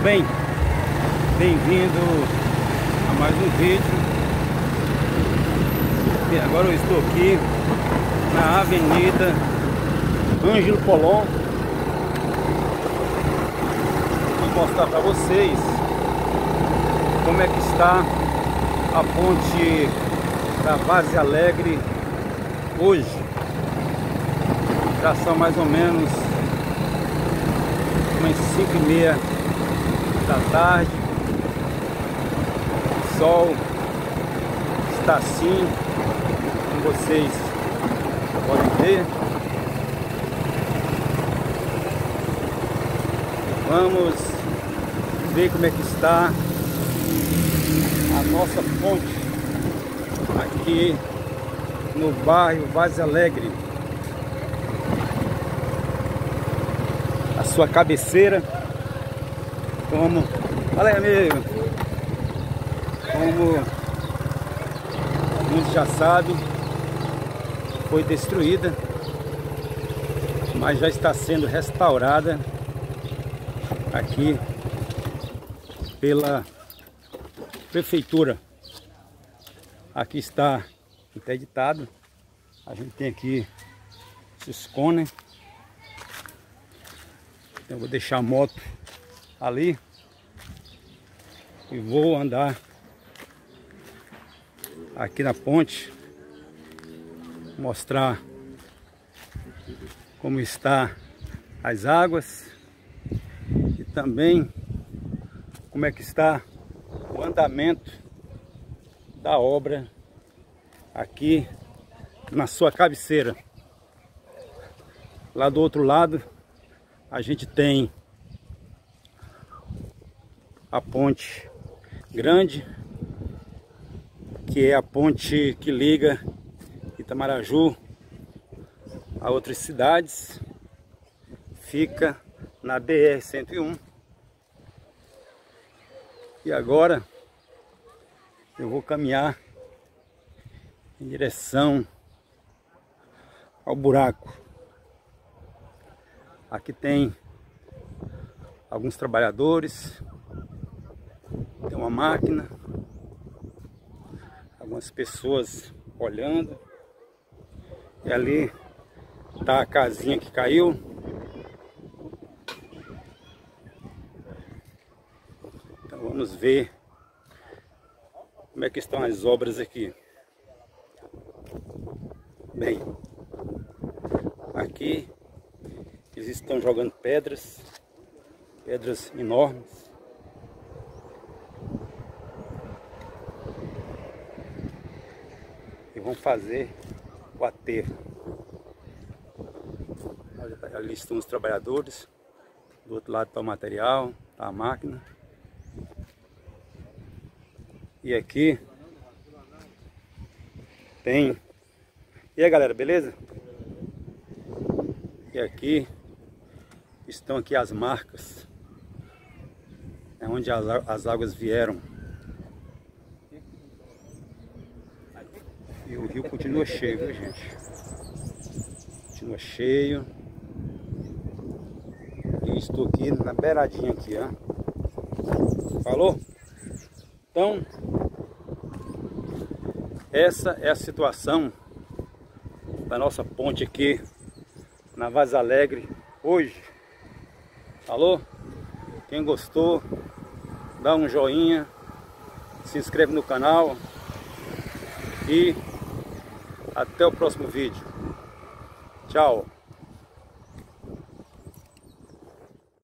bem? Bem-vindo a mais um vídeo. E agora eu estou aqui na Avenida Ângelo Polon. Vou mostrar para vocês como é que está a ponte da Várzea Alegre hoje. Já são mais ou menos umas 5h30 da tarde. O sol está assim, como vocês podem ver. Vamos ver como é que está a nossa ponte aqui no bairro Várzea Alegre. A sua cabeceira, como muitos já sabem, foi destruída, mas já está sendo restaurada aqui pela prefeitura. Aqui está interditado. A gente tem aqui esses cones. Eu vou deixar a moto ali e vou andar aqui na ponte, mostrar como está as águas e também como é que está o andamento da obra aqui na sua cabeceira. Lá do outro lado a gente tem a ponte grande, que é a ponte que liga Itamaraju a outras cidades. Fica na BR-101. E agora eu vou caminhar em direção ao buraco. Aqui tem alguns trabalhadores, tem uma máquina, algumas pessoas olhando, e ali está a casinha que caiu. Então vamos ver como é que estão as obras aqui. Bem, aqui eles estão jogando pedras enormes. E vão fazer o aterro. Ali estão os trabalhadores. Do outro lado está o material, está a máquina. E aqui tem... E aí, galera, beleza? E aqui estão aqui as marcas, é onde as águas vieram. E o rio continua cheio, viu, gente? Continua cheio. E eu estou aqui na beiradinha aqui, ó. Falou? Então, essa é a situação da nossa ponte aqui na Várzea Alegre hoje. Falou? Quem gostou, dá um joinha, se inscreve no canal e até o próximo vídeo. Tchau!